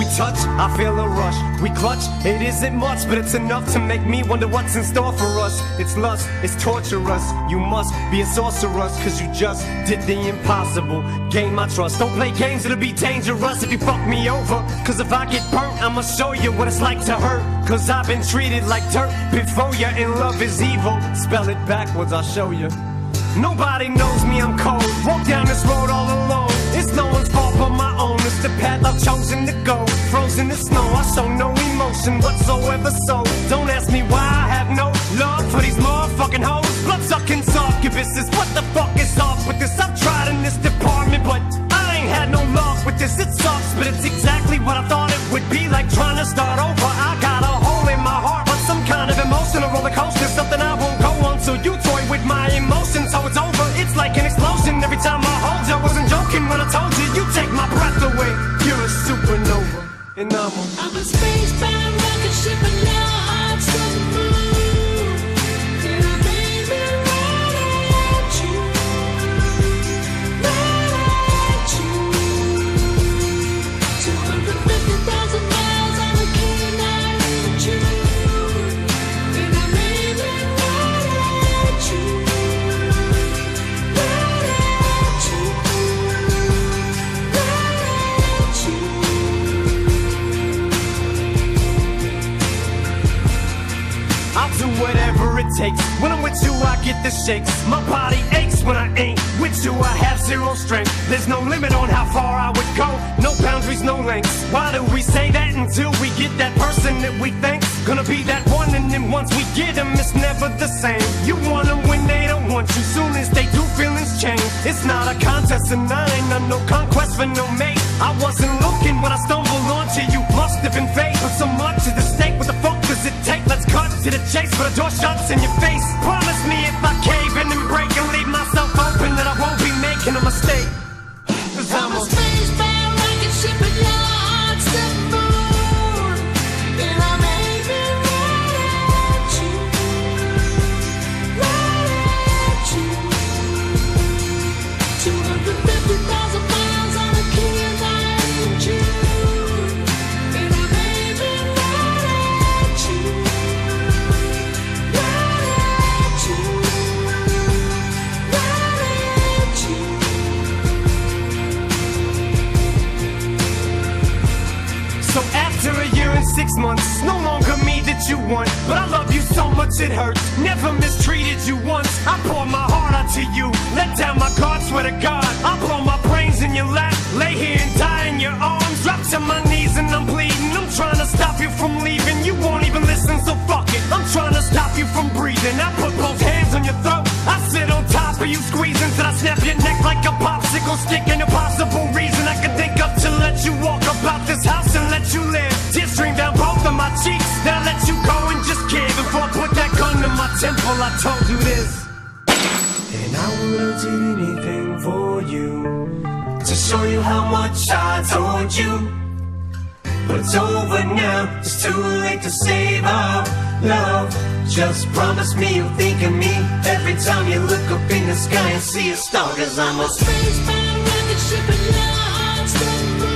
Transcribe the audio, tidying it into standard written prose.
we touch, I feel a rush. We clutch, it isn't much, but it's enough to make me wonder what's in store for us. It's lust, it's torturous. You must be a sorceress, cause you just did the impossible. Gain my trust, don't play games, it'll be dangerous if you fuck me over. Cause if I get burnt, I'ma show you what it's like to hurt. Cause I've been treated like dirt before you, and love is evil. Spell it backwards, I'll show you. Nobody knows me, I'm cold. Walk down this road all alone. It's no one's fault but my own. It's the path I've chosen to go. Frozen in snow, I show no emotion whatsoever. So don't ask me why I have no love for these motherfucking hoes. Blood-sucking succubuses. What the fuck is off with this? I've tried in this department, but I ain't had no luck with this. It sucks, but it's exactly what I thought it would be. Like trying to start over. I got a hole in my heart, but some kind of emotional roller coaster. Something I won't go on, so you toy with my emotions. So it's over, it's like an explosion. Every time I hold you, I wasn't joking when I told you. You take my breath away. You're a supernova, and I'm a spacebound rocket ship, and now hearts doesn't move. And I made me right at you, right at you. 250,000 miles on a keen island June. And I made me right at you, right at you, right at you. I'll do whatever it takes. When I'm with you, I get the shakes. My body aches when I ain't with you. I have zero strength. There's no limit on how far I would go. No boundaries, no lengths. Why do we say that until we get that person that we think's gonna be that one? And then once we get them, it's never the same. You want them when they don't want you. Soon as they do, feelings change. It's not a contest, and I ain't on no conquest for no mate. I wasn't looking when I stumbled onto you. Must have been fate, but so much is at stake. What the fuck does it take? Let's cut to the chase, but the door shuts in your face. Promise me if I cave in and break and leave myself open, that I won't be making a mistake. Cause I'm a spacebound rocket ship, and your heart's the moon. And I made me right at you, right at you. 250,000 miles on a keen island June. And I made me right at you, right at you, right at you. So after a year and 6 months, it's no longer me that you want. But I love you so much it hurts. Never mistreated you once. I pour my heart out to you. Let down my guard, swear to God. I blow my brains in your lap. Lay here and die in your arms. Drop to my knees and I'm bleeding. I'm trying to stop you from leaving. You won't even listen, so fuck it. I'm trying to stop you from breathing. I put both hands on your throat. I sit on top of you, squeezing till I snap your neck like a popsicle stick. An impossible reason I can think of to let you walk about this house and let you live. Tears stream down both of my cheeks. Now I let you go and just give. Before I put that gun to my temple, I told you this. And I would have did anything for you, to show you how much I told you. But it's over now, it's too late to save our love. Just promise me you'll think of me every time you look up in the sky and see a star. Cause I'm a spacebound rocket ship, and your heart's the moon.